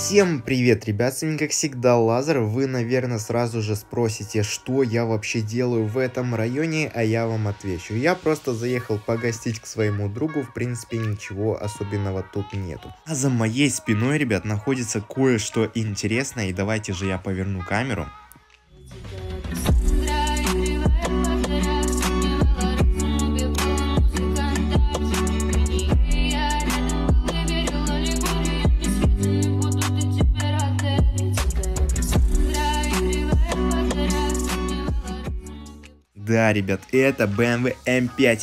Всем привет, ребят, с вами как всегда Лазар. Вы, наверное, сразу же спросите, что я вообще делаю в этом районе, а я вам отвечу. Я просто заехал погостить к своему другу, в принципе ничего особенного тут нету. А за моей спиной, ребят, находится кое-что интересное, и давайте же я поверну камеру. Да, ребят, это BMW M5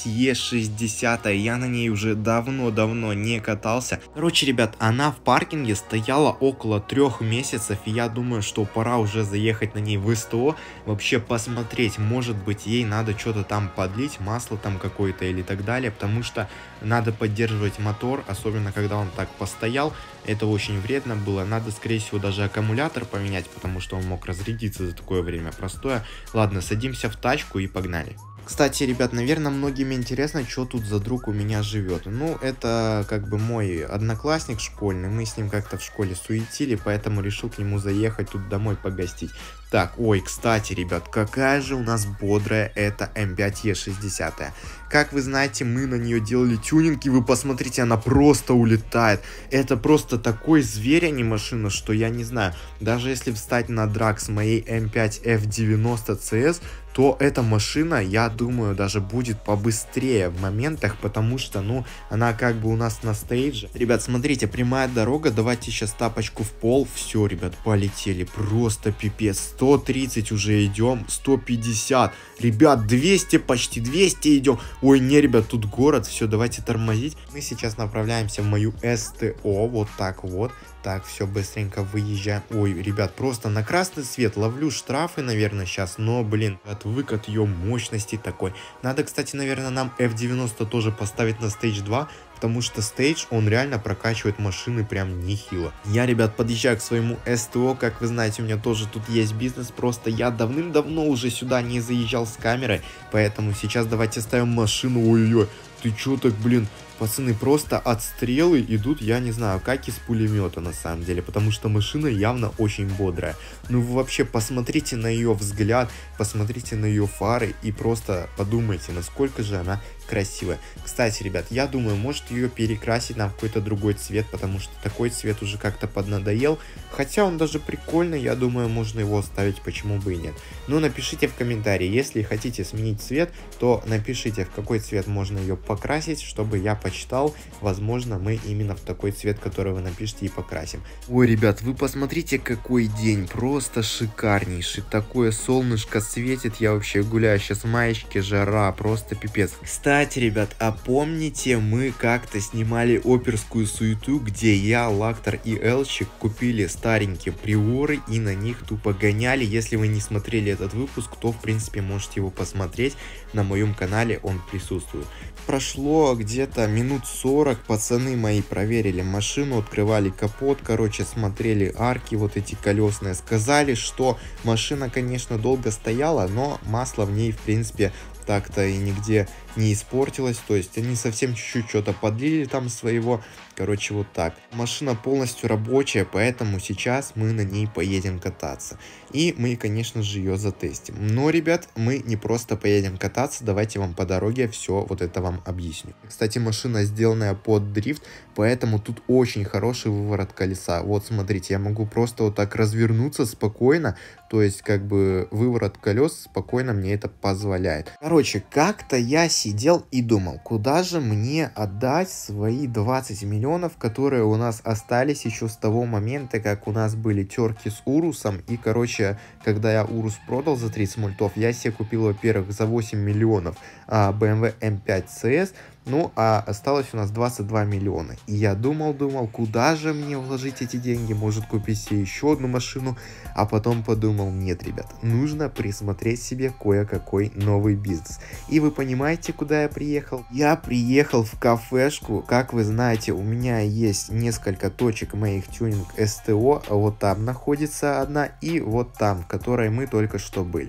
E60, я на ней уже давно не катался. Короче, ребят, она в паркинге стояла около 3 месяцев, и я думаю, что пора уже заехать на ней в СТО, вообще посмотреть, может быть ей надо что-то там подлить, масло там какое-то или так далее, потому что надо поддерживать мотор, особенно когда он так постоял, это очень вредно было, надо скорее всего даже аккумулятор поменять, потому что он мог разрядиться за такое время простое. Ладно, садимся в тачку и погнали. Кстати, ребят, наверное, многим интересно, что тут за друг у меня живет. Ну, это как бы мой одноклассник школьный, мы с ним как-то в школе суетили, поэтому решил к нему заехать тут домой погостить. Так, ой, кстати, ребят, какая же у нас бодрая эта М5 Е60. Как вы знаете, мы на нее делали тюнинг, и вы посмотрите, она просто улетает. Это просто такой зверь, а не машина, что я не знаю. Даже если встать на драг с моей М5 F90 CS, то эта машина, я думаю, даже будет побыстрее в моментах, потому что, ну, она как бы у нас на стейдже. Ребят, смотрите, прямая дорога, давайте сейчас тапочку в пол. Все, ребят, полетели, просто пипец. 130 уже идем, 150, ребят, 200, почти 200 идем. Ой, не, ребят, тут город, все, давайте тормозить. Мы сейчас направляемся в мою СТО, вот так вот. Так, все, быстренько выезжаем. Ой, ребят, просто на красный свет ловлю штрафы, наверное, сейчас. Но, блин, от выкат ее мощности такой. Надо, кстати, наверное, нам F90 тоже поставить на стейдж 2. Потому что стейдж, он реально прокачивает машины прям нехило. Я, ребят, подъезжаю к своему СТО. Как вы знаете, у меня тоже тут есть бизнес. Просто я давным-давно уже сюда не заезжал с камерой. Поэтому сейчас давайте ставим машину. Ой-ой-ой, ты чё так, блин? Пацаны, просто отстрелы идут, я не знаю, как из пулемета на самом деле, потому что машина явно очень бодрая. Ну вы вообще посмотрите на ее взгляд, посмотрите на ее фары и просто подумайте, насколько же она красивая. Кстати, ребят, я думаю, может ее перекрасить на какой-то другой цвет, потому что такой цвет уже как-то поднадоел. Хотя он даже прикольный, я думаю, можно его оставить, почему бы и нет. Но напишите в комментарии, если хотите сменить цвет, то напишите, в какой цвет можно ее покрасить, чтобы я почитал. Возможно, мы именно в такой цвет, который вы напишите, и покрасим. Ой, ребят, вы посмотрите, какой день, просто шикарнейший. Такое солнышко светит, я вообще гуляю сейчас в маечке, жара, просто пипец. Кстати, ребят, а помните, мы как-то снимали оперскую суету, где я, Лактор и Элчик купили старенькие приоры и на них тупо гоняли. Если вы не смотрели этот выпуск, то в принципе можете его посмотреть. На моем канале он присутствует. Прошло где-то минут 40, пацаны мои проверили машину, открывали капот, короче, смотрели арки, вот эти колесные, сказали, что машина, конечно, долго стояла, но масло в ней, в принципе, так-то и нигде не испортилось, то есть они совсем чуть-чуть что-то подлили там своего, короче, вот так. Машина полностью рабочая, поэтому сейчас мы на ней поедем кататься. И мы, конечно же, ее затестим. Но, ребят, мы не просто поедем кататься, давайте вам по дороге все вот это вам объясню. Кстати, машина сделанная под дрифт, поэтому тут очень хороший выворот колеса. Вот, смотрите, я могу просто вот так развернуться спокойно, то есть, как бы, выворот колес спокойно мне это позволяет. Короче, как-то я сидел и думал, куда же мне отдать свои 20 миллионов, которые у нас остались еще с того момента, как у нас были терки с Урусом. И, короче, когда я Урус продал за 30 мультов, я себе купил, во-первых, за 8 миллионов BMW M5 CS. Ну, а осталось у нас 22 миллиона. И я думал, куда же мне вложить эти деньги? Может купить себе еще одну машину? А потом подумал, нет, ребят, нужно присмотреть себе кое-какой новый бизнес. И вы понимаете, куда я приехал? Я приехал в кафешку. Как вы знаете, у меня есть несколько точек моих тюнинг СТО. Вот там находится одна и вот там, в которой мы только что были.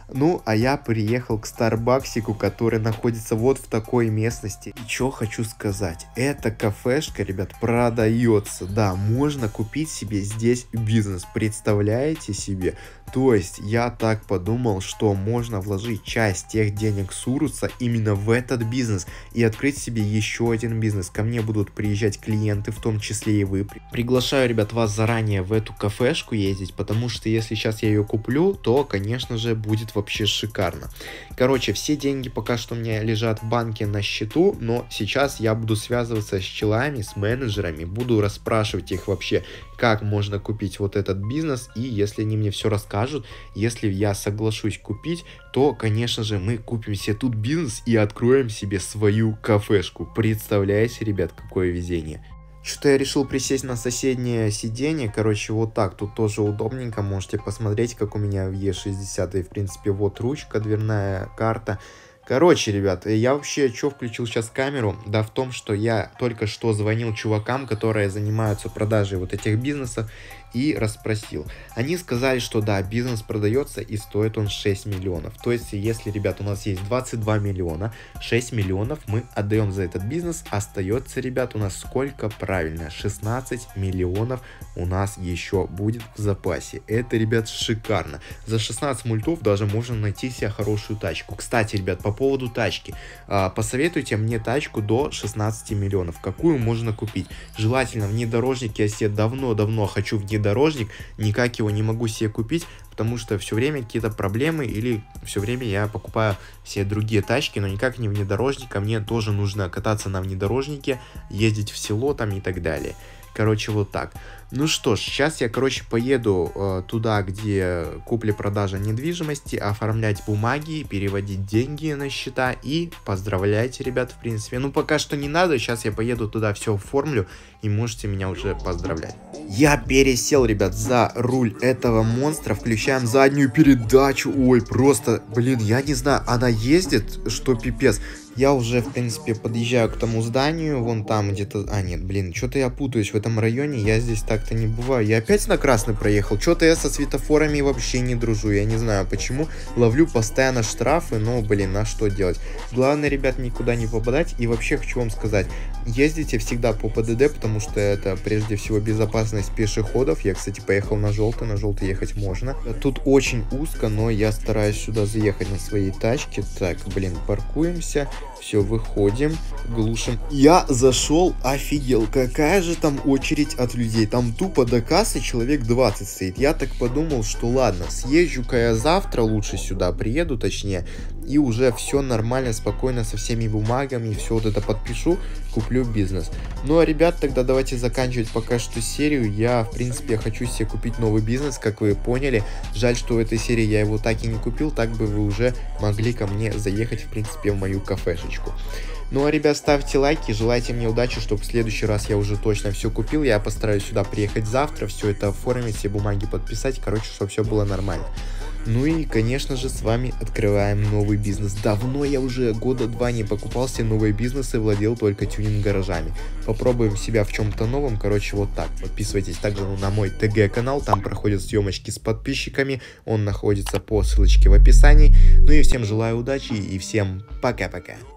Ну, а я приехал к Старбаксику, который находится вот в такой местности. И что хочу сказать, эта кафешка, ребят, продается. Да, можно купить себе здесь бизнес, представляете себе? То есть я так подумал, что можно вложить часть тех денег с Уруса именно в этот бизнес и открыть себе еще один бизнес. Ко мне будут приезжать клиенты, в том числе и вы. Приглашаю, ребят, вас заранее в эту кафешку ездить, потому что если сейчас я ее куплю, то, конечно же, будет вообще шикарно. Короче, все деньги пока что у меня лежат в банке на счету, но сейчас я буду связываться с челами, с менеджерами, буду расспрашивать их вообще, как можно купить вот этот бизнес, и если они мне все расскажут, если я соглашусь купить, то, конечно же, мы купим себе тут бизнес и откроем себе свою кафешку. Представляете, ребят, какое везение. Что-то я решил присесть на соседнее сиденье, короче, вот так, тут тоже удобненько, можете посмотреть, как у меня в Е60, и, в принципе, вот ручка, дверная карта. Короче, ребят, я вообще что включил сейчас камеру? Да в том, что я только что звонил чувакам, которые занимаются продажей вот этих бизнесов, и расспросил. Они сказали, что да, бизнес продается и стоит он 6 миллионов. То есть, если, ребят, у нас есть 22 миллиона, 6 миллионов мы отдаем за этот бизнес, остается, ребят, у нас сколько? Правильно, 16 миллионов у нас еще будет в запасе. Это, ребят, шикарно. За 16 мультов даже можно найти себе хорошую тачку. Кстати, ребят, по поводу тачки. Посоветуйте мне тачку до 16 миллионов. Какую можно купить? Желательно внедорожник. Я себе давно-давно хочу внедорожник. Никак его не могу себе купить, потому что все время какие-то проблемы или все время я покупаю все другие тачки, но никак не внедорожник. А мне тоже нужно кататься на внедорожнике, ездить в село там и так далее. Короче, вот так. Ну что ж, сейчас я, короче, поеду туда, где купли-продажа недвижимости, оформлять бумаги, переводить деньги на счета и поздравляйте, ребят, в принципе. Ну, пока что не надо, сейчас я поеду туда, все оформлю, и можете меня уже поздравлять. Я пересел, ребят, за руль этого монстра, включаем заднюю передачу. Ой, просто, блин, я не знаю, она ездит, что пипец. Я уже, в принципе, подъезжаю к тому зданию, вон там где-то... А, нет, блин, что-то я путаюсь в этом районе, я здесь так-то не бываю. Я опять на красный проехал, что-то я со светофорами вообще не дружу, я не знаю почему. Ловлю постоянно штрафы, но, блин, а что делать? Главное, ребят, никуда не попадать. И вообще хочу вам сказать, ездите всегда по ПДД, потому что это, прежде всего, безопасность пешеходов. Я, кстати, поехал на желтый ехать можно. Тут очень узко, но я стараюсь сюда заехать на своей тачке. Так, блин, паркуемся. Все, выходим, глушим. Я зашел, офигел, какая же там очередь от людей. Там тупо до кассы человек 20 стоит. Я так подумал, что ладно, съезжу-ка я завтра лучше сюда, приеду точнее, и уже все нормально, спокойно со всеми бумагами, все вот это подпишу, куплю бизнес. Ну а, ребят, тогда давайте заканчивать пока что серию. Я, в принципе, хочу себе купить новый бизнес, как вы поняли. Жаль, что в этой серии я его так и не купил, так бы вы уже могли ко мне заехать, в принципе, в мою кафешечку. Ну а, ребят, ставьте лайки, желайте мне удачи, чтобы в следующий раз я уже точно все купил. Я постараюсь сюда приехать завтра, все это оформить, все бумаги подписать, короче, чтобы все было нормально. Ну и, конечно же, с вами открываем новый бизнес. Давно я уже года 2 не покупал себе новые бизнесы, владел только тюнинг-гаражами. Попробуем себя в чем-то новом, короче, вот так. Подписывайтесь также на мой ТГ-канал, там проходят съемочки с подписчиками, он находится по ссылочке в описании. Ну и всем желаю удачи и всем пока-пока.